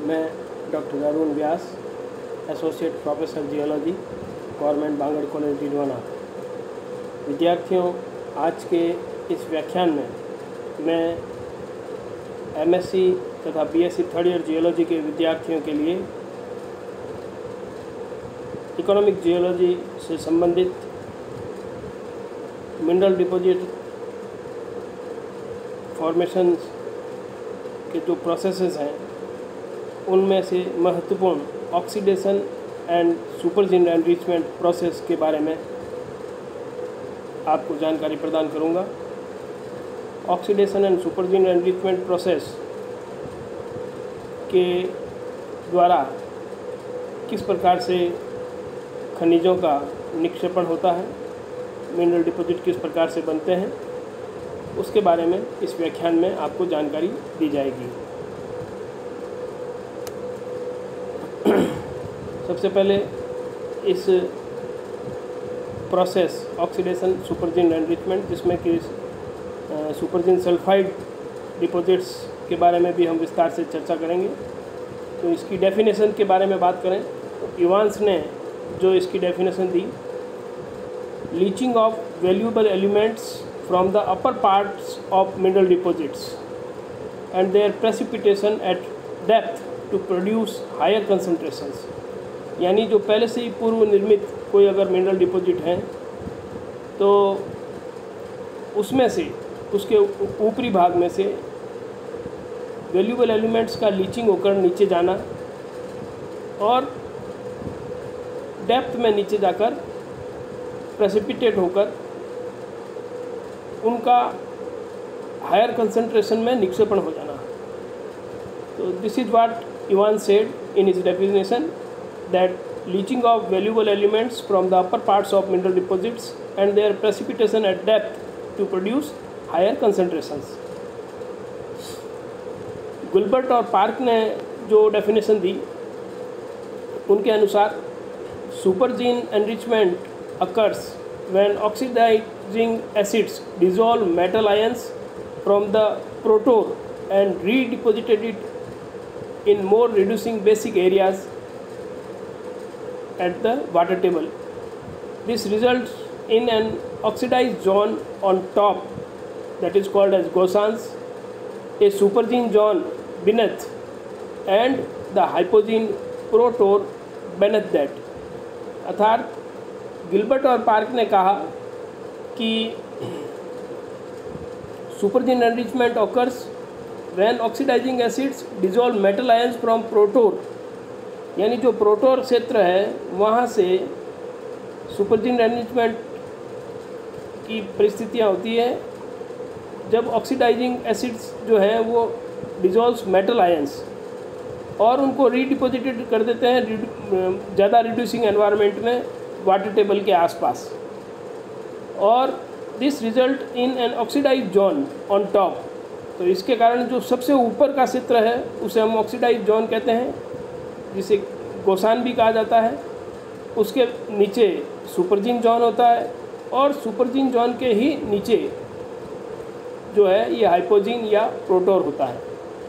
मैं doctor Arun Vyas, associate professor geology, government Bangur college Didwana. विद्यार्थियों, आज के इस व्याख्यान में मैं एमएससी तथा बीएससी थर्ड ईयर जियोलॉजी के विद्यार्थियों के लिए इकोनॉमिक जियोलॉजी से संबंधित मिनरल डिपॉजिट फॉर्मेशंस के जो प्रोसेसेस हैं उनमें से महत्वपूर्ण oxidation and supergene enrichment process के बारे में आपको जानकारी प्रदान करूंगा। Oxidation and supergene enrichment process के द्वारा किस प्रकार से खनिजों का निक्षेपण होता है, मिनरल डिपॉजिट किस प्रकार से बनते हैं, उसके बारे में इस व्याख्यान में आपको जानकारी दी जाएगी। सबसे पहले इस प्रोसेस ऑक्सीडेशन सुपरजीन एनरिचमेंट, जिसमें कि सुपरजीन सल्फाइड डिपॉजिट्स के बारे में भी हम विस्तार से चर्चा करेंगे। तो इसकी डेफिनेशन के बारे में बात करें तो इवांस ने जो इसकी डेफिनेशन दी, leaching of valuable elements from the upper parts of mineral deposits and their precipitation at depth to produce higher concentrations. यानी जो पहले से ही पूर्व निर्मित कोई अगर मिनरल डिपॉजिट हैं तो उसमें से उसके ऊपरी भाग में से वैल्यूएबल एलिमेंट्स का लीचिंग होकर नीचे जाना और डेप्थ में नीचे जाकर प्रेसिपिटेट होकर उनका हायर कंसंट्रेशन में निक्षेपण हो जाना। तो this is what Evan said in his definition, that leaching of valuable elements from the upper parts of mineral deposits and their precipitation at depth to produce higher concentrations। Gilbert और Park ने जो definition दी उनके अनुसार supergene enrichment occurs when oxidizing acids dissolve metal ions from the protor and redeposited it in more reducing basic areas at the water table. This results in an oxidized zone on top that is called as Gaussans, a supergene zone beneath, and the hypogene protor beneath that। अर्थात Gilbert और Park ने कहा कि supergene enrichment occurs when oxidizing acids dissolve metal ions from protor, यानी जो प्रोटोर क्षेत्र है वहाँ से सुपरजीन एनरिचमेंट की परिस्थितियाँ होती है जब ऑक्सीडाइजिंग एसिड्स जो हैं वो डिजोल्व्स मेटल आयंस और उनको रीडिपोजिटेड कर देते हैं ज़्यादा रिड्यूसिंग एनवायरनमेंट में वाटर टेबल के आसपास, और this result in an oxidize zone on top. तो इसके कारण जो सबसे ऊपर का क्षेत्र है उसे हम ऑक्सीडाइज जोन कहते हैं, जिसे गोसान भी कहा जाता है। उसके नीचे सुपरजीन जोन होता है और सुपरजीन जोन के ही नीचे जो है ये हाइपोजीन या प्रोटोर होता है।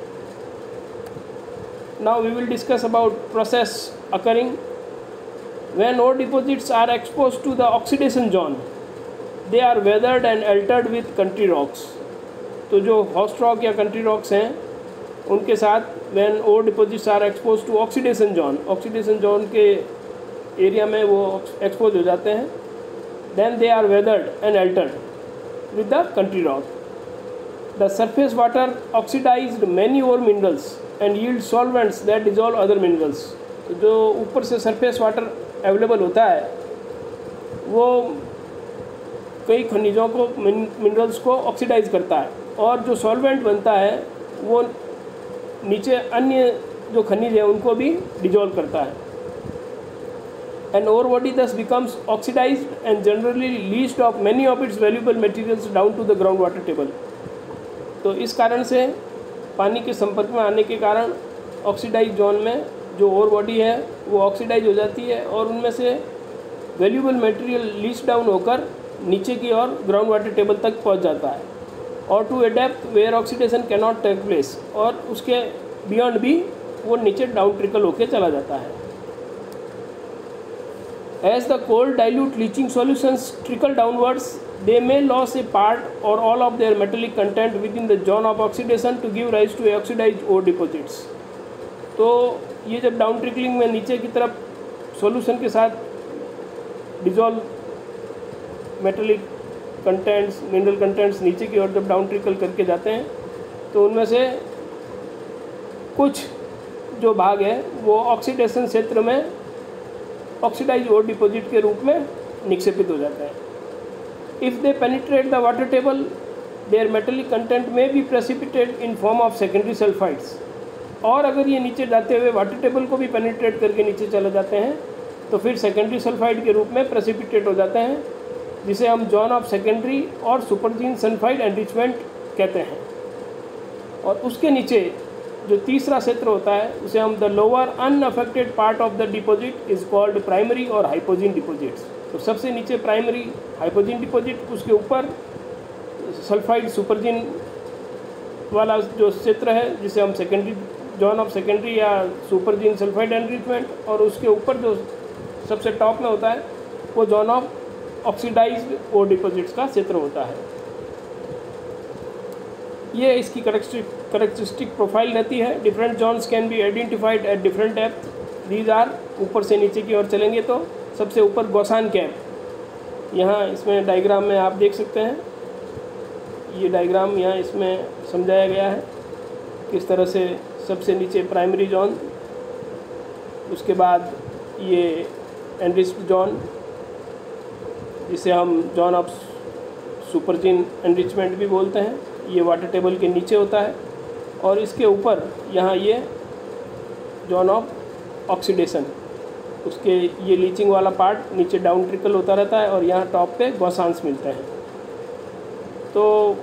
Now we will discuss about process occurring when ore deposits are exposed to the oxidation zone, they are weathered and altered with country rocks. तो जो होस्ट रॉक या कंट्री रॉक्स हैं उनके साथ when ore deposits are expose to oxidation zone के area में वो expose हो जाते हैं, then they are weathered and altered with the country rock. The surface water oxidized many और minerals and yield solvents that dissolve other minerals. तो जो ऊपर से सरफेस वाटर अवेलेबल होता है वो कई खनिजों को मिनरल्स को ऑक्सीडाइज करता है और जो सॉल्वेंट बनता है वो नीचे अन्य जो खनिज है उनको भी डिजोल्व करता है। An ore body thus becomes oxidized and generally leached of many of its valuable materials down to the ground water table. तो इस कारण से पानी के संपर्क में आने के कारण ऑक्सीडाइज जोन में जो ओर बॉडी है वो ऑक्सीडाइज हो जाती है और उनमें से वैल्यूएबल मटेरियल लीस्ट डाउन होकर नीचे की ओर ग्राउंड वाटर टेबल तक पहुंच जाता है, और to a depth where oxidation can not take place, और उसके बियॉन्ड भी वो नीचे डाउन ट्रिकल होके चला जाता है। As the cold dilute leaching solutions trickle downwards they may lose a part or all of their metallic content within the zone of oxidation to give rise to oxidized ore deposits। तो ये जब down trickling में नीचे की तरफ solution के साथ dissolve metallic contents, mineral contents नीचे की ओर जब डाउन ट्रिकल करके जाते हैं तो उनमें से कुछ जो भाग है वो ऑक्सीडेशन क्षेत्र में ऑक्सीडाइज ओर डिपॉजिट के रूप में निक्षेपित हो जाते हैं। If they penetrate the water table, their metallic content may be precipitated in form of secondary sulfides। और अगर ये नीचे जाते हुए वाटर टेबल को भी पेनिट्रेट करके नीचे चले जाते हैं तो फिर सेकेंडरी सल्फाइड के रूप में प्रेसिपिटेट हो जाते हैं, जिसे हम जोन ऑफ सेकेंडरी और सुपरजीन सल्फाइड एनरिचमेंट कहते हैं। और उसके नीचे जो तीसरा क्षेत्र होता है उसे हम the lower unaffected part of the deposit is called primary or hypogene deposits. तो सबसे नीचे प्राइमरी हाइपोजीन डिपॉजिट, उसके ऊपर सल्फाइड सुपरजीन वाला जो क्षेत्र है जिसे हम सेकेंडरी जोन ऑफ सेकेंडरी या सुपरजीन सल्फाइड एनरिचमेंट, और उसके ऊपर जो सबसे टॉप में होता है वो zone of oxidized ore deposits का क्षेत्र होता है। ये इसकी करेक्टरिस्टिक प्रोफाइल रहती है। Different zones can be identified at different depth. These are, ऊपर से नीचे की ओर चलेंगे तो सबसे ऊपर गौसान कैप, यहाँ इसमें डायग्राम में आप देख सकते हैं, ये डायग्राम यहाँ इसमें समझाया गया है किस तरह से सबसे नीचे प्राइमरी जोन, उसके बाद ये एनरिच्ड जोन जिसे हम जोन ऑफ सुपरजीन एनरिचमेंट भी बोलते हैं, ये वाटर टेबल के नीचे होता है, और इसके ऊपर यहाँ ये जोन ऑफ ऑक्सीडेशन, उसके ये लीचिंग वाला पार्ट नीचे डाउन ट्रिकल होता रहता है और यहाँ टॉप पे गौसांस मिलते हैं। तो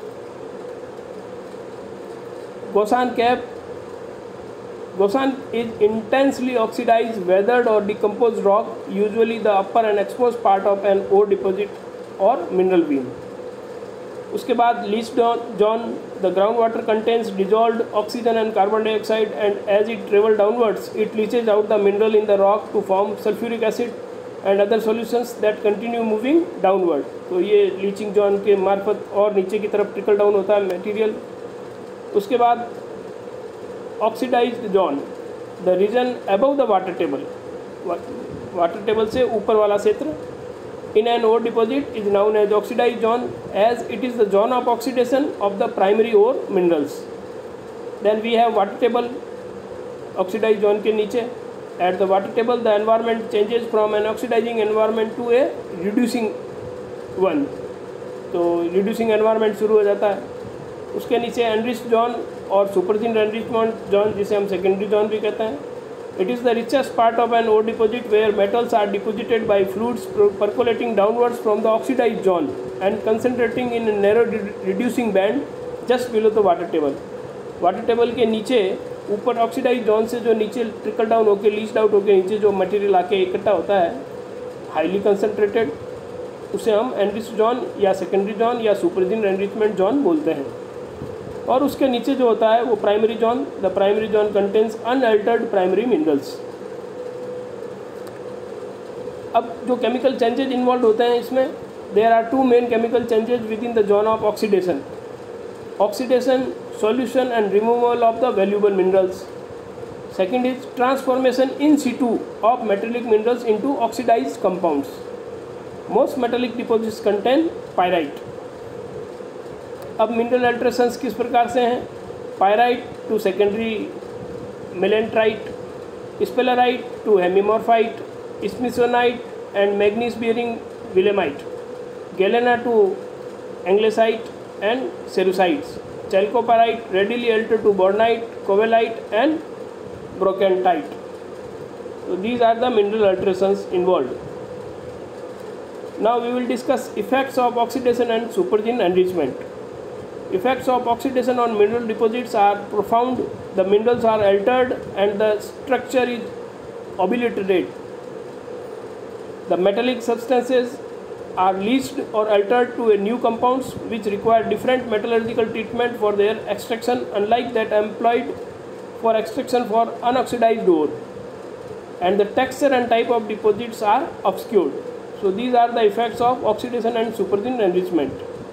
gossan cap, gossan is intensely oxidize weathered और decompose rock, usually the upper and expose part of an ore deposit or mineral vein. उसके बाद leach zone, the ground water contains dissolved oxygen and carbon dioxide and as it travel downwards it leaches out the mineral in the rock to form sulfuric acid and other solutions that continue moving downward. तो ये leaching zone के मार्फत और नीचे की तरफ trickle down होता है मटेरियल। उसके बाद oxidized zone, the region above the water table, water table से ऊपर वाला क्षेत्र in an ore deposit is known as oxidized zone, as it is the zone of oxidation of the primary ore minerals। Then we have water table, oxidized zone के नीचे, at the water table the environment changes from an oxidizing environment to a reducing one। तो reducing environment शुरू हो जाता है। उसके नीचे enriched zone और supergene enrichment zone जिसे हम secondary zone भी कहते हैं। It is the richest part of an ore deposit where metals are deposited by fluids percolating downwards from the oxidized zone and concentrating in a narrow reducing band just below the water table। Water table के नीचे ऊपर oxidize zone से जो नीचे trickle down होकर leached out होकर नीचे जो मटेरियल आके इकट्ठा होता है हाईली कंसनट्रेटेड, उसे हम एनरिच्ड जोन या सेकेंडरी जोन या सुपरजीन एनरिचमेंट जोन बोलते हैं। और उसके नीचे जो होता है वो primary zone, the primary zone contains unaltered primary minerals. अब जो केमिकल चेंजेज इन्वॉल्व होते हैं इसमें, there are two main chemical changes within the zone of oxidation, oxidation, solution and removal of the valuable minerals. Second is transformation in situ of metallic minerals into oxidized compounds. Most metallic deposits contain pyrite. अब mineral alterations किस प्रकार से हैं? Pyrite to secondary melanterite, sphalerite to हेमीमॉर्फाइट, smithsonite and manganese bearing willemite, galena to anglesite and cerussites, chalcopyrite readily altered to bornite, covellite and brochantite. So these are the mineral alterations involved. Now we will discuss effects of oxidation and supergene enrichment. Effects of oxidation on mineral deposits are profound. The minerals are altered and the structure is obliterated. The metallic substances are leached or altered to a new compounds which require different metallurgical treatment for their extraction, unlike that employed for extraction for unoxidized ore, and the texture and type of deposits are obscured. So these are the effects of oxidation and supergene enrichment.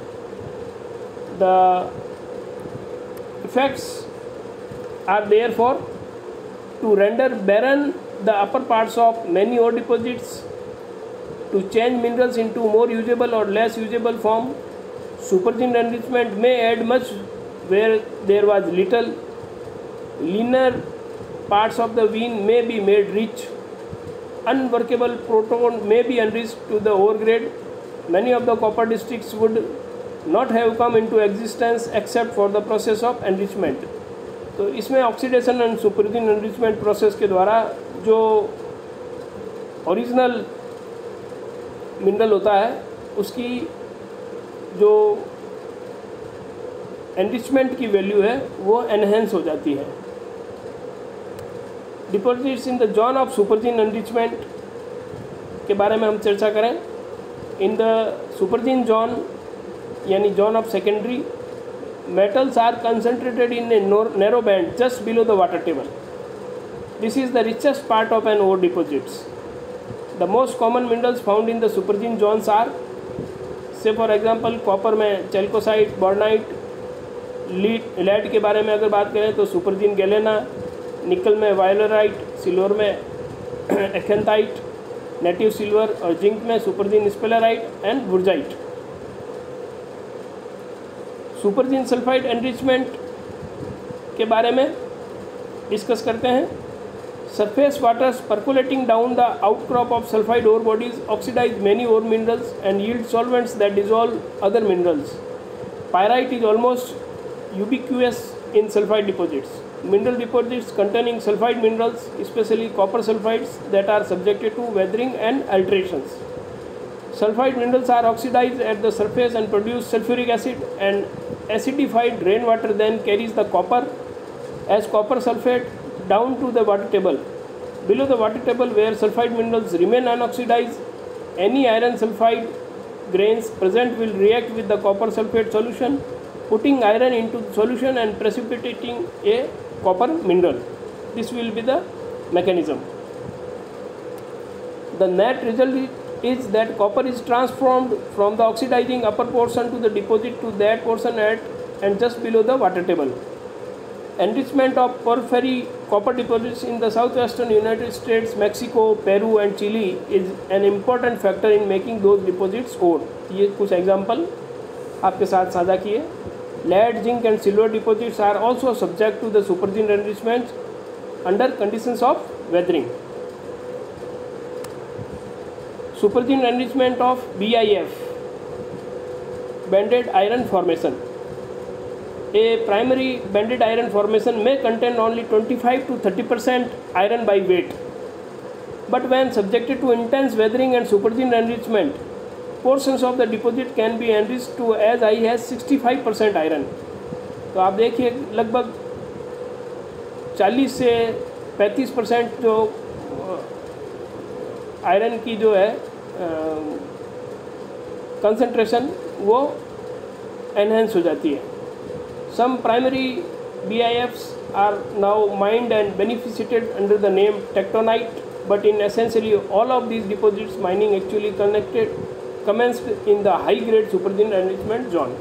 The effects are therefore to render barren the upper parts of many ore deposits, to change minerals into more usable or less usable form. Supergene enrichment may add much where there was little. Leaner parts of the vein may be made rich. Unworkable proton may be enriched to the ore grade. Many of the copper districts would not have come into existence except for the process of enrichment. तो इसमें oxidation and supergene enrichment process के द्वारा जो original mineral होता है उसकी जो enrichment की वैल्यू है वो एनहेंस हो जाती है. Deposits in the zone of supergene enrichment के बारे में हम चर्चा करें. इन द सुपरजीन जोन यानी zone of secondary, metals are concentrated in a narrow band just below the water table. This is the richest part of an ore deposits. The most common minerals found in the supergene zones are, say for example, copper में chalcocite, bornite, lead के बारे में अगर बात करें तो सुपरजीन galena, निकल में वायलराइट, सिल्वर में एक्सेंटाइट, नेटिव सिल्वर और जिंक में supergene sphalerite and wurtzite. Supergene sulfide enrichment के बारे में डिस्कस करते हैं. Surface waters percolating down the outcrop of sulfide ore bodies oxidize many ore minerals and yield solvents that dissolve other minerals. Pyrite is almost ubiquitous in sulfide deposits. Mineral deposits containing sulfide minerals, especially copper sulfides, that are subjected to weathering and alterations. Sulfide minerals are oxidized at the surface and produce sulfuric acid, and acidified rainwater then carries the copper as copper sulfate down to the water table. Below the water table, where sulfide minerals remain unoxidized, any iron sulfide grains present will react with the copper sulfate solution, putting iron into the solution and precipitating a copper mineral. This will be the mechanism. The net result is that copper is transformed from the oxidizing upper portion to the deposit to that portion at and just below the water table. Enrichment of porphyry copper deposits in the southwestern United States, Mexico, Peru and Chile is an important factor in making those deposits ore. ये कुछ example आपके साथ साझा किए. Lead, zinc and silver deposits are also subject to the supergene enrichment under conditions of weathering. Supergene enrichment of BIF, banded iron formation. A primary banded iron formation may contain only 25 to 30% iron by weight, but when subjected to intense weathering and supergene enrichment, portions of the deposit can be enriched to as high as 65% iron. तो आप देखिए लगभग 40 से 35% जो iron की जो है concentration वो एनहेंस हो जाती है. Some primary BIFs are now mined and beneficiated under the name tectonite, but in essentially all of these deposits mining actually commenced in the high grade supergene enrichment zone.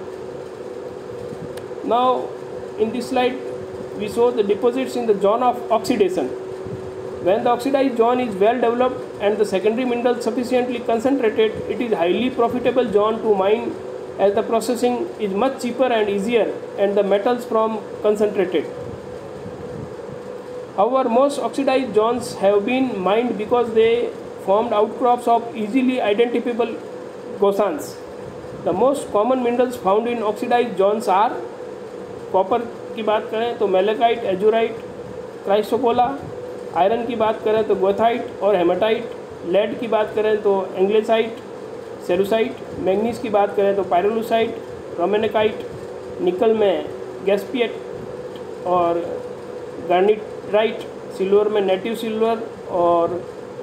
Now in this slide we show the deposits in the zone of oxidation. When the oxidized zone is well developed and the secondary minerals sufficiently concentrated, it is highly profitable zone to mine as the processing is much cheaper and easier and the metals from concentrated. However, most oxidized zones have been mined because they formed outcrops of easily identifiable gosans. The most common minerals found in oxidized zones are copper की बात करें तो malachite, एजुराइट, क्राइसोकोला. Iron की बात करें तो गोथाइट और haematite. Lead की बात करें तो एंग्लेसाइट, सेरुसाइट. मैग्नीज की बात करें तो पायरोलुसाइट, रोमेनेकाइट. निकल में गैस्पियट और गार्निटाइट. सिल्वर में नेटिव सिल्वर और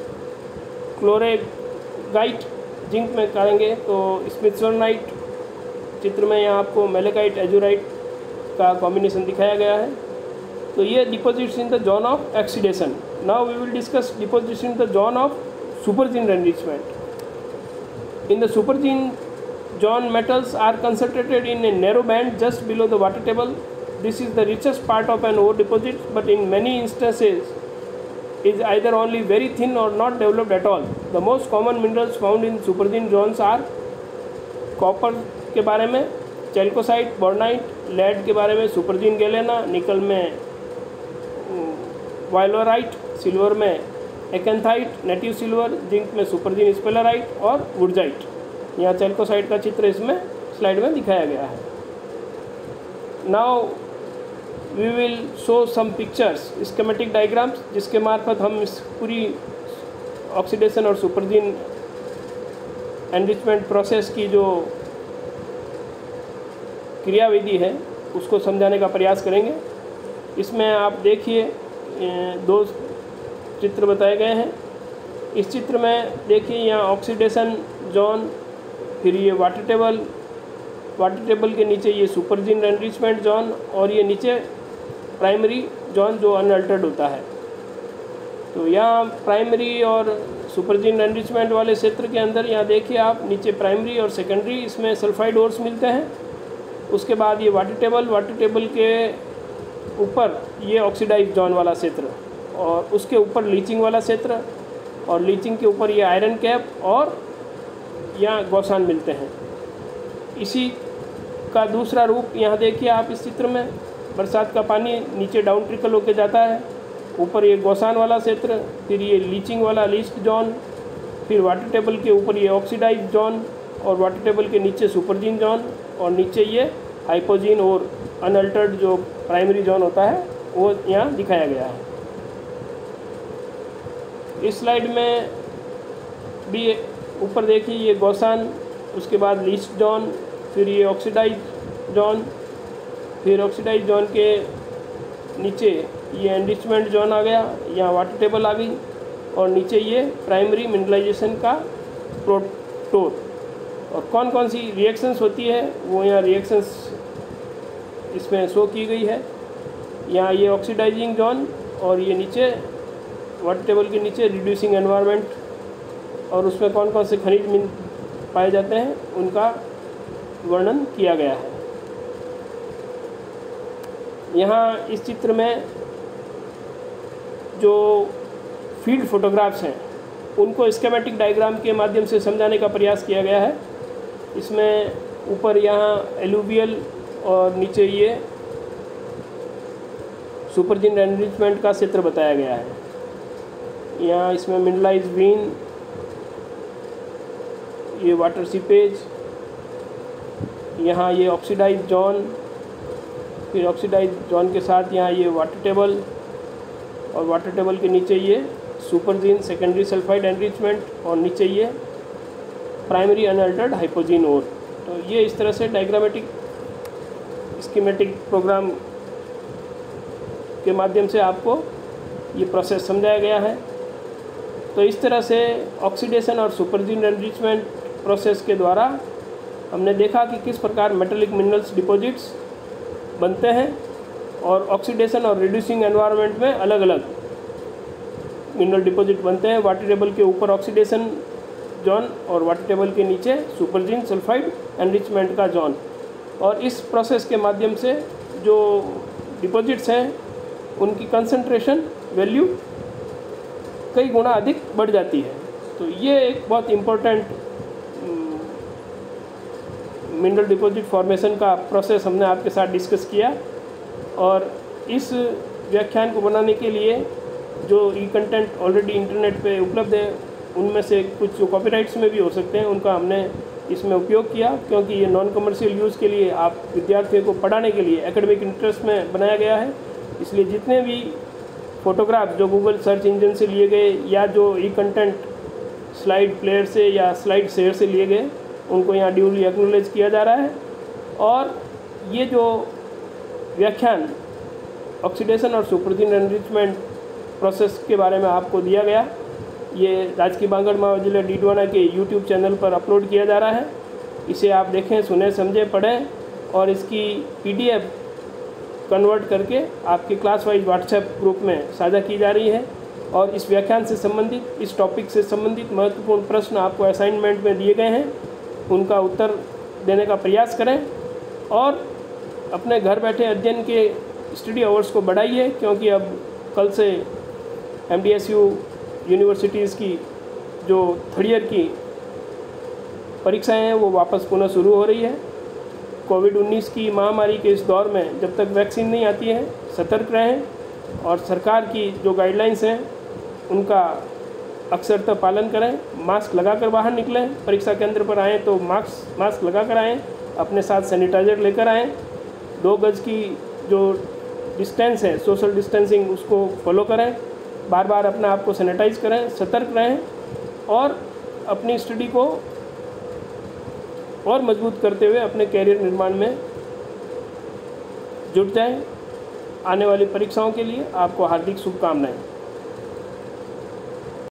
क्लोरेगाइट. जिंक में करेंगे तो स्मिथसोनाइट. चित्र में यहाँ आपको मेलेकाइट एजुराइट का कॉम्बिनेशन दिखाया गया है. तो ये deposits in the zone of oxidation. Now we will discuss deposits in the zone of supergene enrichment. In the supergene zone, metals are concentrated in a narrow band just below the water table. This is the richest part of an ore deposit, but in many instances is either only very thin or not developed at all. The most common minerals found in supergene zones are copper के बारे में chalcocite, bornite, lead के बारे में supergene galena, निकल में वाइलोराइट, silver में एक्एंथाइट, native silver, zinc में सुपरजीन स्पेलराइट और वुडजाइट. यहाँ चैल्कोसाइट का चित्र इसमें स्लाइड में दिखाया गया है. Now we will show some pictures, schematic diagrams, जिसके मार्फत हम इस पूरी ऑक्सीडेशन और सुपरजीन एनरिचमेंट प्रोसेस की जो क्रियाविधि है उसको समझाने का प्रयास करेंगे. इसमें आप देखिए दो चित्र बताए गए हैं. इस चित्र में देखिए यहाँ ऑक्सीडेशन जोन, फिर ये वाटर टेबल के नीचे ये सुपरजीन एनरिचमेंट जोन और ये नीचे प्राइमरी जोन जो अनअल्टर्ड होता है. तो यहाँ प्राइमरी और सुपरजीन एनरिचमेंट वाले क्षेत्र के अंदर यहाँ देखिए आप नीचे प्राइमरी और सेकेंडरी इसमें सल्फाइड ओर्स मिलते हैं. उसके बाद ये वाटर टेबल के ऊपर ये ऑक्सीडाइज जोन वाला क्षेत्र और उसके ऊपर लीचिंग वाला क्षेत्र और लीचिंग के ऊपर ये आयरन कैप और यहाँ गौसान मिलते हैं. इसी का दूसरा रूप यहाँ देखिए आप इस चित्र में, बरसात का पानी नीचे डाउन ट्रिकल होके जाता है, ऊपर ये गौसान वाला क्षेत्र, फिर ये लीचिंग वाला लीस्ट जोन, फिर वाटर टेबल के ऊपर ये ऑक्सीडाइज जोन और वाटर टेबल के नीचे सुपरजीन जोन और नीचे ये हाइपोजीन और अनअल्टर्ड जो प्राइमरी जोन होता है वो यहाँ दिखाया गया है. इस स्लाइड में भी ऊपर देखिए ये गौसान, उसके बाद लीस्ट जोन, फिर ये ऑक्सीडाइज जोन, फिर ऑक्सीडाइज जोन के नीचे ये एनरिचमेंट जोन आ गया, यहाँ वाटर टेबल आ गई और नीचे ये प्राइमरी मिनरलाइजेशन का प्रोटोर. और कौन कौन सी रिएक्शंस होती है वो यहाँ रिएक्शंस इसमें शो की गई है. यहाँ ये ऑक्सीडाइजिंग जोन और ये नीचे वाटर टेबल के नीचे रिड्यूसिंग एनवायरनमेंट और उसमें कौन कौन से खनिज पाए जाते हैं उनका वर्णन किया गया है. यहाँ इस चित्र में जो फील्ड फोटोग्राफ्स हैं उनको स्कीमेटिक डायग्राम के माध्यम से समझाने का प्रयास किया गया है. इसमें ऊपर यहाँ एलुवियल और नीचे ये सुपरजीन एनरिचमेंट का क्षेत्र बताया गया है. यहाँ इसमें मिनरलाइज वेन, ये वाटर सीपेज, यहाँ ये ऑक्सीडाइज जोन, फिर ऑक्सीडाइज जोन के साथ यहाँ ये वाटर टेबल और वाटर टेबल के नीचे ये सुपरजीन सेकेंडरी सल्फाइड एनरिचमेंट और नीचे ये प्राइमरी अनअल्टर्ड हाइपोजीन ओर. तो ये इस तरह से डायग्रामेटिक स्कीमेटिक प्रोग्राम के माध्यम से आपको ये प्रोसेस समझाया गया है. तो इस तरह से ऑक्सीडेशन और सुपरजीन एनरिचमेंट प्रोसेस के द्वारा हमने देखा कि किस प्रकार मेटेलिक मिनरल्स डिपॉजिट्स बनते हैं और ऑक्सीडेशन और रिड्यूसिंग एनवायरनमेंट में अलग अलग मिनरल डिपॉजिट बनते हैं. वाटर टेबल के ऊपर ऑक्सीडेशन जोन और वाटर टेबल के नीचे सुपरजीन सल्फाइड एनरिचमेंट का जोन. और इस प्रोसेस के माध्यम से जो डिपॉजिट्स हैं उनकी कंसंट्रेशन वैल्यू कई गुना अधिक बढ़ जाती है. तो ये एक बहुत इम्पोर्टेंट मिनरल डिपॉजिट फॉर्मेशन का प्रोसेस हमने आपके साथ डिस्कस किया. और इस व्याख्यान को बनाने के लिए जो ई कंटेंट ऑलरेडी इंटरनेट पे उपलब्ध है उनमें से कुछ जो कॉपीराइट्स में भी हो सकते हैं उनका हमने इसमें उपयोग किया, क्योंकि ये नॉन कमर्शियल यूज़ के लिए आप विद्यार्थियों को पढ़ाने के लिए एकेडमिक इंटरेस्ट में बनाया गया है. इसलिए जितने भी फ़ोटोग्राफ जो गूगल सर्च इंजन से लिए गए या जो ई कंटेंट स्लाइड प्लेयर से या स्लाइड शेयर से लिए गए उनको यहाँ ड्यूली एक्नॉलेज किया जा रहा है. और ये जो व्याख्यान ऑक्सीडेशन और सुपरजीन एनरिचमेंट प्रोसेस के बारे में आपको दिया गया, ये राजकीय बांगड़ महाविद्यालय डीडवाना के यूट्यूब चैनल पर अपलोड किया जा रहा है. इसे आप देखें, सुने, समझें, पढ़ें और इसकी PDF कन्वर्ट करके आपके क्लास वाइज व्हाट्सएप ग्रुप में साझा की जा रही है। और इस व्याख्यान से संबंधित, इस टॉपिक से संबंधित महत्वपूर्ण प्रश्न आपको असाइनमेंट में दिए गए हैं, उनका उत्तर देने का प्रयास करें और अपने घर बैठे अध्ययन के स्टडी आवर्स को बढ़ाइए, क्योंकि अब कल से MDSU यूनिवर्सिटीज़ की जो थर्ड ईयर की परीक्षाएं हैं वो वापस पुनः शुरू हो रही है। कोविड-19 की महामारी के इस दौर में जब तक वैक्सीन नहीं आती है, सतर्क रहें और सरकार की जो गाइडलाइंस हैं उनका अक्सरतः पालन करें। मास्क लगाकर बाहर निकलें, परीक्षा केंद्र पर आएँ तो मास्क लगाकर आएँ, अपने साथ सैनिटाइज़र लेकर आएँ, 2 गज की जो डिस्टेंस है, सोशल डिस्टेंसिंग, उसको फॉलो करें, बार बार अपने आप को सैनिटाइज करें, सतर्क रहें और अपनी स्टडी को और मजबूत करते हुए अपने कैरियर निर्माण में जुट जाएं। आने वाली परीक्षाओं के लिए आपको हार्दिक शुभकामनाएं।